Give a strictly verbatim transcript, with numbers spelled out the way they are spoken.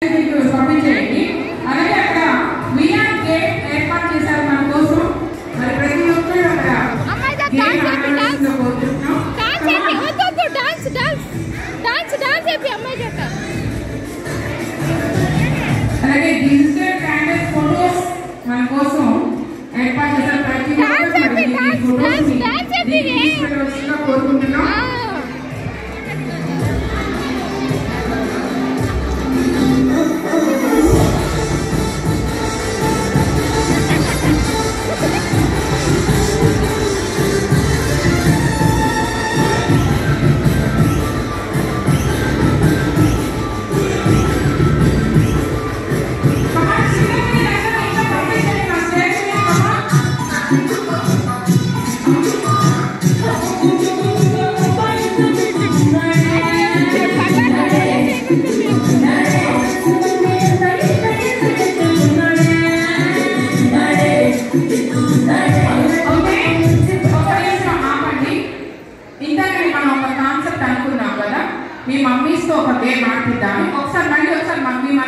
పంపించేయండి. అలాగే అక్కడ విఆర్ గేట్ ఏర్పాటు చేశారు మన కోసం. మరి ప్రతి ఒక్కరు అక్కడ అలాగే డిజిటల్ క్యాండిడేట్ ఫోటోస్ మన కోసం ఏర్పాటు చేశారు. ప్రతి ఒక్కరు కోరుకుంటున్నాం. మీ మమ్మీస్తో ఒక గేమ్ ఆడిద్దాము. ఒకసారి మళ్ళీ ఒకసారి మమ్మీ